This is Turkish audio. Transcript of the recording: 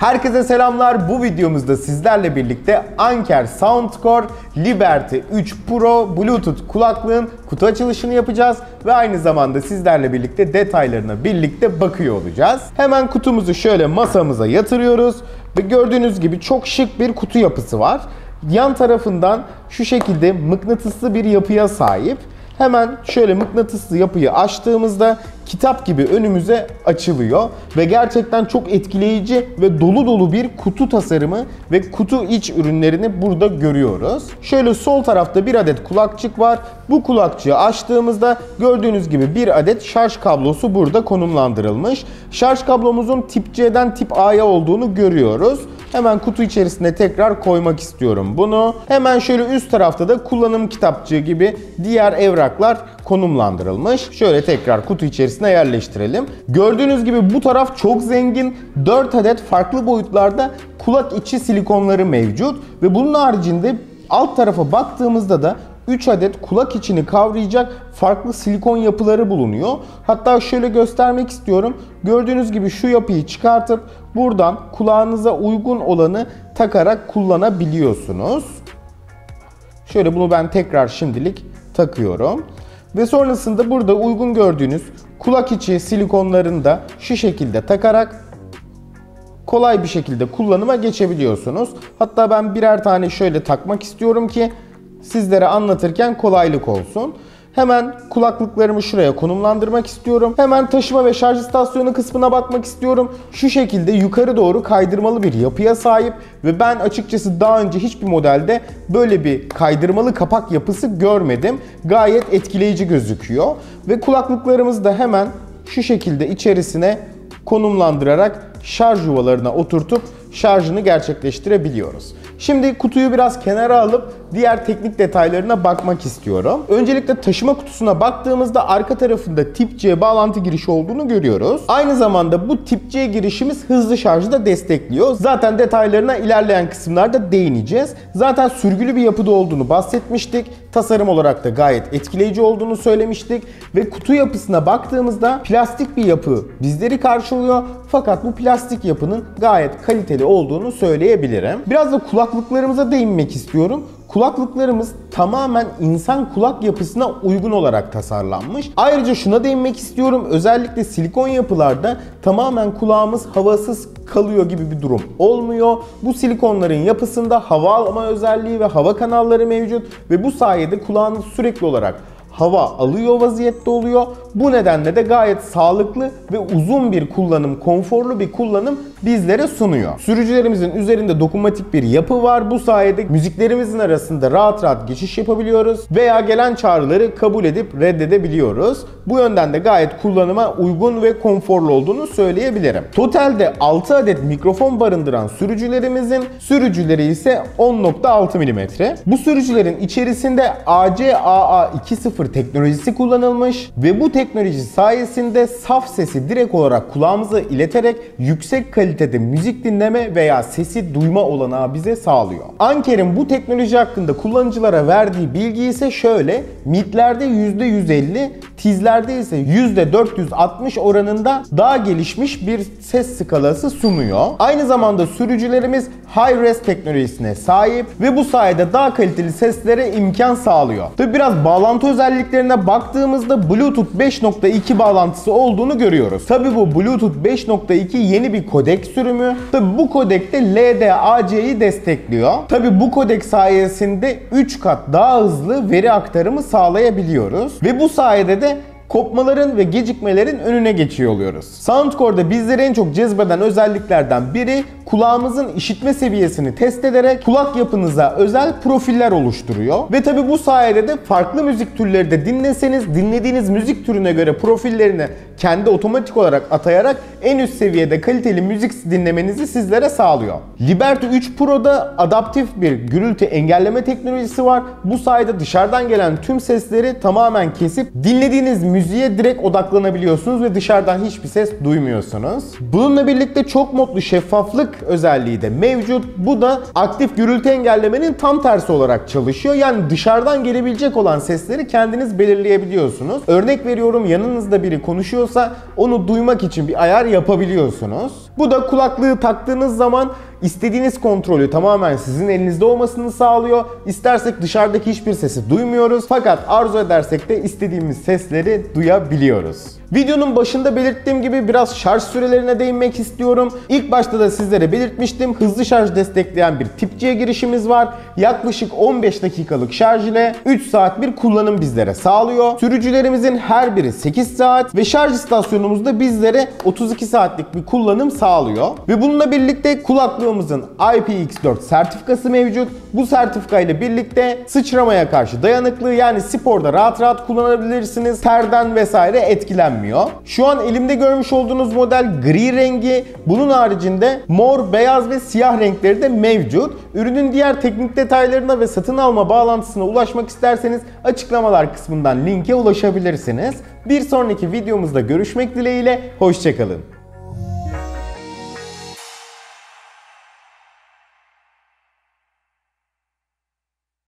Herkese selamlar. Bu videomuzda sizlerle birlikte Anker Soundcore Liberty 3 Pro Bluetooth kulaklığın kutu açılışını yapacağız ve aynı zamanda sizlerle birlikte detaylarına birlikte bakıyor olacağız. Hemen kutumuzu şöyle masamıza yatırıyoruz ve gördüğünüz gibi çok şık bir kutu yapısı var. Yan tarafından şu şekilde mıknatıslı bir yapıya sahip. Hemen şöyle mıknatıslı yapıyı açtığımızda kitap gibi önümüze açılıyor ve gerçekten çok etkileyici ve dolu dolu bir kutu tasarımı ve kutu iç ürünlerini burada görüyoruz. Şöyle sol tarafta bir adet kulakçık var. Bu kulakçığı açtığımızda gördüğünüz gibi bir adet şarj kablosu burada konumlandırılmış. Şarj kablomuzun tip C'den tip A'ya olduğunu görüyoruz. Hemen kutu içerisine tekrar koymak istiyorum bunu. Hemen şöyle üst tarafta da kullanım kitapçığı gibi diğer evraklar konumlandırılmış. Şöyle tekrar kutu içerisine yerleştirelim. Gördüğünüz gibi bu taraf çok zengin. 4 adet farklı boyutlarda kulak içi silikonları mevcut. Ve bunun haricinde alt tarafa baktığımızda da 3 adet kulak içini kavrayacak farklı silikon yapıları bulunuyor. Hatta şöyle göstermek istiyorum. Gördüğünüz gibi şu yapıyı çıkartıp buradan kulağınıza uygun olanı takarak kullanabiliyorsunuz. Şöyle bunu ben tekrar şimdilik takıyorum. Ve sonrasında burada uygun gördüğünüz kulak içi silikonlarını da şu şekilde takarak kolay bir şekilde kullanıma geçebiliyorsunuz. Hatta ben birer tane şöyle takmak istiyorum ki sizlere anlatırken kolaylık olsun. Hemen kulaklıklarımı şuraya konumlandırmak istiyorum. Hemen taşıma ve şarj istasyonu kısmına bakmak istiyorum. Şu şekilde yukarı doğru kaydırmalı bir yapıya sahip ve ben açıkçası daha önce hiçbir modelde böyle bir kaydırmalı kapak yapısı görmedim. Gayet etkileyici gözüküyor. Ve kulaklıklarımızı da hemen şu şekilde içerisine konumlandırarak şarj yuvalarına oturtup şarjını gerçekleştirebiliyoruz. Şimdi kutuyu biraz kenara alıp diğer teknik detaylarına bakmak istiyorum. Öncelikle taşıma kutusuna baktığımızda arka tarafında tip C bağlantı girişi olduğunu görüyoruz. Aynı zamanda bu tip C girişimiz hızlı şarjı da destekliyor. Zaten detaylarına ilerleyen kısımlarda değineceğiz. Zaten sürgülü bir yapıda olduğunu bahsetmiştik. Tasarım olarak da gayet etkileyici olduğunu söylemiştik. Ve kutu yapısına baktığımızda plastik bir yapı bizleri karşılıyor. Fakat bu plastik yapının gayet kaliteli olduğunu söyleyebilirim. Biraz da kulaklıklarımıza değinmek istiyorum. Kulaklıklarımız tamamen insan kulak yapısına uygun olarak tasarlanmış. Ayrıca şuna değinmek istiyorum. Özellikle silikon yapılarda tamamen kulağımız havasız kalıyor gibi bir durum olmuyor. Bu silikonların yapısında hava alma özelliği ve hava kanalları mevcut ve bu sayede kulağınız sürekli olarak hava alıyor vaziyette oluyor. Bu nedenle de gayet sağlıklı ve uzun bir kullanım, konforlu bir kullanım bizlere sunuyor. Sürücülerimizin üzerinde dokunmatik bir yapı var. Bu sayede müziklerimizin arasında rahat rahat geçiş yapabiliyoruz veya gelen çağrıları kabul edip reddedebiliyoruz. Bu yönden de gayet kullanıma uygun ve konforlu olduğunu söyleyebilirim. Totalde 6 adet mikrofon barındıran sürücüleri ise 10.6 mm. Bu sürücülerin içerisinde AC-AA 2.0 teknolojisi kullanılmış ve bu teknoloji sayesinde saf sesi direkt olarak kulağımıza ileterek yüksek kalitede müzik dinleme veya sesi duyma olanağı bize sağlıyor. Anker'in bu teknoloji hakkında kullanıcılara verdiği bilgi ise şöyle: midlerde %150, tizlerde ise %460 oranında daha gelişmiş bir ses skalası sunuyor. Aynı zamanda sürücülerimiz Hi-Res teknolojisine sahip ve bu sayede daha kaliteli seslere imkan sağlıyor. Tabi biraz bağlantı özelliklerine baktığımızda Bluetooth 5.2 bağlantısı olduğunu görüyoruz. Tabi bu Bluetooth 5.2 yeni bir kodek sürümü. Tabi bu kodekte LDAC'yi destekliyor. Tabi bu kodek sayesinde 3 kat daha hızlı veri aktarımı sağlayabiliyoruz. Ve bu sayede de kopmaların ve gecikmelerin önüne geçiyor oluyoruz. Soundcore'da bizleri en çok cezbeden özelliklerden biri kulağımızın işitme seviyesini test ederek kulak yapınıza özel profiller oluşturuyor. Ve tabi bu sayede de farklı müzik türleri de dinleseniz dinlediğiniz müzik türüne göre profillerini kendi otomatik olarak atayarak en üst seviyede kaliteli müzik dinlemenizi sizlere sağlıyor. Liberty 3 Pro'da adaptif bir gürültü engelleme teknolojisi var. Bu sayede dışarıdan gelen tüm sesleri tamamen kesip dinlediğiniz müziğe direkt odaklanabiliyorsunuz ve dışarıdan hiçbir ses duymuyorsunuz. Bununla birlikte çok modlu şeffaflık duyarlılık özelliği de mevcut. Bu da aktif gürültü engellemenin tam tersi olarak çalışıyor. Yani dışarıdan gelebilecek olan sesleri kendiniz belirleyebiliyorsunuz. Örnek veriyorum, yanınızda biri konuşuyorsa onu duymak için bir ayar yapabiliyorsunuz. Bu da kulaklığı taktığınız zaman İstediğiniz kontrolü tamamen sizin elinizde olmasını sağlıyor. İstersek dışarıdaki hiçbir sesi duymuyoruz. Fakat arzu edersek de istediğimiz sesleri duyabiliyoruz. Videonun başında belirttiğim gibi biraz şarj sürelerine değinmek istiyorum. İlk başta da sizlere belirtmiştim. Hızlı şarj destekleyen bir Tip-C girişimiz var. Yaklaşık 15 dakikalık şarj ile 3 saat bir kullanım bizlere sağlıyor. Sürücülerimizin her biri 8 saat ve şarj istasyonumuzda bizlere 32 saatlik bir kullanım sağlıyor. Ve bununla birlikte kulaklığımızın IPX4 sertifikası mevcut. Bu sertifika ile birlikte sıçramaya karşı dayanıklı, yani sporda rahat rahat kullanabilirsiniz. Terden vesaire etkilenmiyor. Şu an elimde görmüş olduğunuz model gri rengi. Bunun haricinde mor, beyaz ve siyah renkleri de mevcut. Ürünün diğer teknik detaylarına ve satın alma bağlantısına ulaşmak isterseniz açıklamalar kısmından linke ulaşabilirsiniz. Bir sonraki videomuzda görüşmek dileğiyle, hoşça kalın.